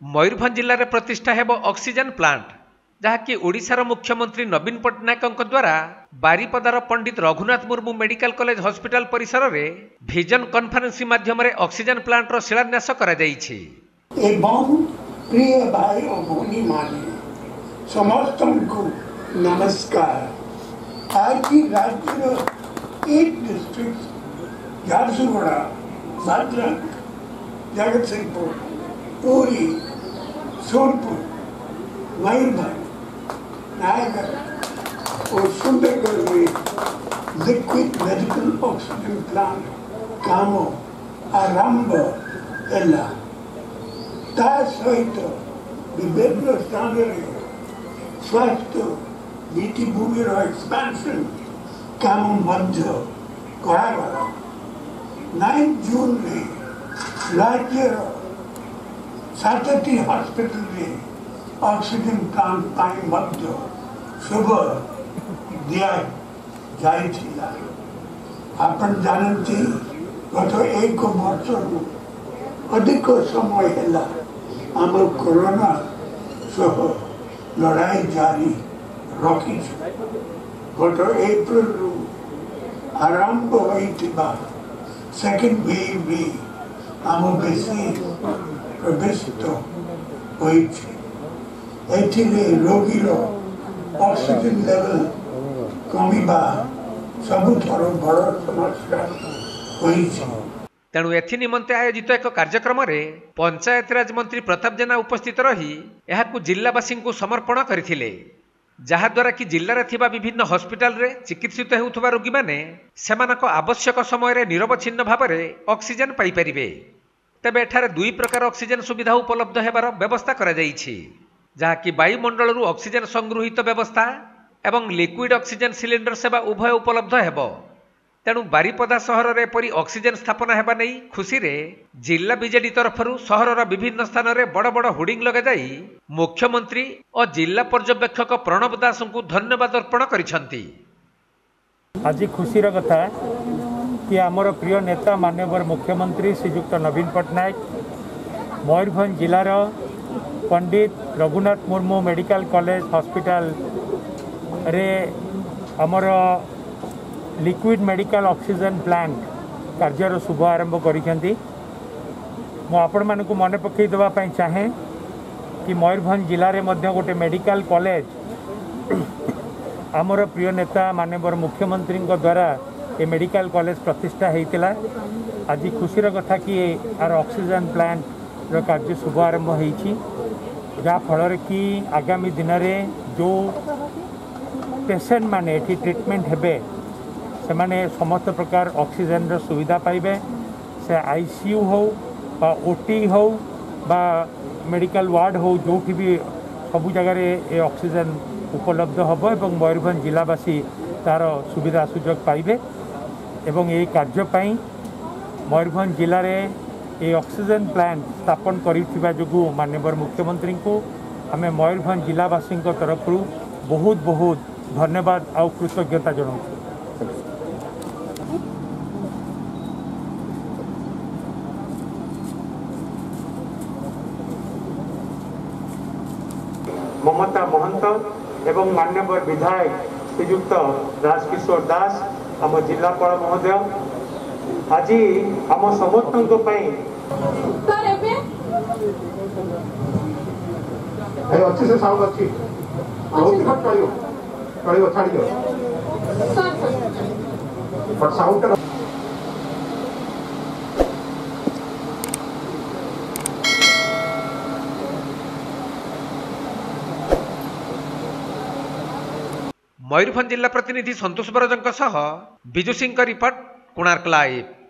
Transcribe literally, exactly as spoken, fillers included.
मयूरभंज जिले में प्रतिष्ठा हेब ऑक्सीजन प्लांट जहाँकि ओडिशार मुख्यमंत्री नवीन पट्टनायक द्वारा बारिपदार Pandit Raghunath Murmu medical college hospital परिसर में विजन कॉन्फ्रेंसिंग माध्यम ऑक्सीजन प्लांट रो शिलान्यास करा जायछि। एवं प्रिय भाई और भौणी माने समस्त को नमस्कार। आज की राज्य एट डिस्ट्रिक्ट झारसुगुड़ा, भद्रक, जगत सिंहपुर, पूरी, सोनपुर, मयूरभंज, नायगढ़ और सुंदरगढ़ में लिक्विड मेडिकल ऑक्सीजन प्लांट काम आरंभ है। ता सहित विभिन्न स्थान स्वास्थ्य भित्तिभूमिर एक्सपेंशन काम मध्य करागला। नौ जून में राज्य सातटी हॉस्पिटल में ऑक्सीजन प्लांट पाई मध्य शुभ दिया जाइथिला। आपण जानती गत एक वर्ष अधिक समय है आम कोरोना सह लड़ाई जारी रखी। गत एप्रिल रु आरंभ होइतिबा सेकेंड वेव में आम बेसी प्रवेशित होइछि। एथिले रोगीर ऑक्सीजन लेवल कमिबा सबुठार बड़ समस्या होइछि। तेणु एथि निमंते आयोजित एक कार्यक्रम में पंचायत राज मंत्री प्रताप जेना उपस्थित रही यहाकू जिलावासी को समर्पण करथिले, जहाद्वारा कि जिले में थिबा विभिन्न हॉस्पिटल रे चिकित्सित हेउथबा रोगी माने सेमानक आवश्यक समय रे निरवच्छिन्न भाव में ऑक्सीजन पाई परिबे। तेबे एठारे दुई प्रकार ऑक्सीजन सुविधा उपलब्ध हेबार व्यवस्था करा जाइछि, जहाँकि वायुमंडल ऑक्सीजन संगृहित व्यवस्था एवं लिक्विड ऑक्सीजन सिलिंडर सेवा उभय उपलब्ध हेबो। तेणु बारिपदा सहर में एपरी ऑक्सीजन स्थापना हेबा नै खुशी रे जिला बीजेडी तरफ सहरर विभिन्न स्थान में बड़ बड़ होर्डिंग लगा जाई मुख्यमंत्री और जिला पर्यवेक्षक प्रणव दास को धन्यवाद अर्पण करिसंती। आज खुशीर कथा कि आमर प्रिय नेता माननीय मुख्यमंत्री श्रीयुक्त नवीन पट्टनायक मयूरभंज जिलार Pandit Raghunath Murmu medical college hospital रे आमर लिक्विड मेडिकल ऑक्सीजन प्लांट कार्यर शुभ आरंभ करिसेंती। मु आपण मानकु मने पकई देबा पई चाहे कि मयूरभंज जिले में मध्य गोटे मेडिकल कॉलेज आमर प्रिय नेता माननीय मुख्यमंत्री द्वारा ये मेडिकल कॉलेज प्रतिष्ठा होता। आज खुशीर कथा कि आर ऑक्सीजन प्लांट रो कार्य शुभ आरंभ होइछि, जहाँ फल कि आगामी दिन में जो पेसेंट माने एठी ट्रीटमेंट हेबे से माने समस्त प्रकार ऑक्सीजन रो सुविधा पाइबे। से आईसीयू हो बा ओटी हो बा मेडिकल वार्ड हो जो भी सबु जगार ये ऑक्सीजन उपलब्ध हम एवं मयूरभंज जिलावासी तार सुविधा सुजोग पाइबे। एवं ये कार्यपाई मयूरभंज जिले में ये ऑक्सीजन प्लांट स्थापन करिथिबा जोगु माननीय मुख्यमंत्री को आम मयूरभंज जिलावासी तरफ बहुत बहुत धन्यवाद और कृतज्ञता जनाऊँ। ममता महंत एवं माननीय विधायक श्रीयुक्त राजकिशोर दास आम जिलापाल महोदय आज आम समस्त अच्छे से साउंड अच्छी चलो छाड़ बट साउंड मयूरभंज जिला प्रतिनिधि संतोष बरजंक सह बिजु सिंह रिपोर्ट कोणार्क लाइव।